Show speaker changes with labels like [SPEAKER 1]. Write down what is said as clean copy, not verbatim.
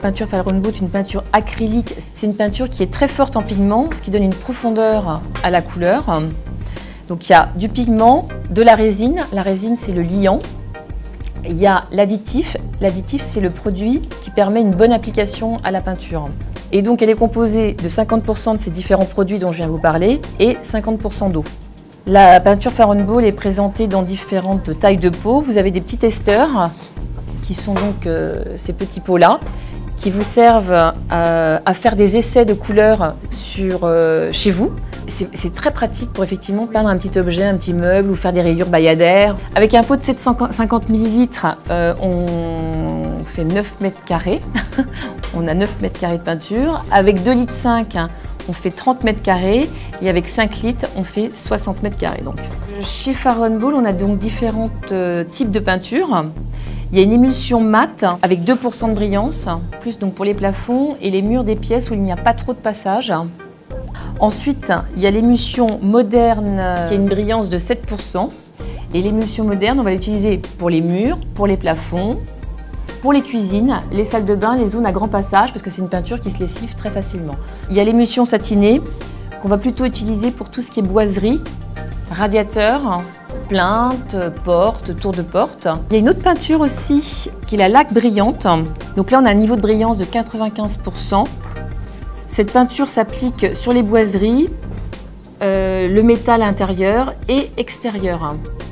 [SPEAKER 1] peinture Faron Boot, une peinture acrylique. C'est une peinture qui est très forte en pigment, ce qui donne une profondeur à la couleur. Donc il y a du pigment, de la résine c'est le liant. Il y a l'additif. L'additif, c'est le produit qui permet une bonne application à la peinture. Et donc elle est composée de 50% de ces différents produits dont je viens de vous parler et 50% d'eau. La peinture Faron Boot est présentée dans différentes tailles de pots. Vous avez des petits testeurs qui sont donc ces petits pots-là, qui vous servent à faire des essais de couleurs chez vous. C'est très pratique pour effectivement peindre un petit objet, un petit meuble ou faire des rayures bayadères. Avec un pot de 750 ml, on fait 9 mètres carrés. On a 9 mètres carrés de peinture. Avec 2,5 litres, on fait 30 mètres carrés. Et avec 5 litres, on fait 60 mètres carrés. Donc. Chez Faron Boot, on a donc différents types de peinture. Il y a une émulsion mate avec 2% de brillance, plus donc pour les plafonds et les murs des pièces où il n'y a pas trop de passage. Ensuite, il y a l'émulsion moderne qui a une brillance de 7%. Et l'émulsion moderne, on va l'utiliser pour les murs, pour les plafonds, pour les cuisines, les salles de bain, les zones à grand passage, parce que c'est une peinture qui se lessive très facilement. Il y a l'émulsion satinée qu'on va plutôt utiliser pour tout ce qui est boiserie, radiateur, plainte, porte, tour de porte. Il y a une autre peinture aussi qui est la laque brillante. Donc là, on a un niveau de brillance de 95%. Cette peinture s'applique sur les boiseries, le métal intérieur et extérieur.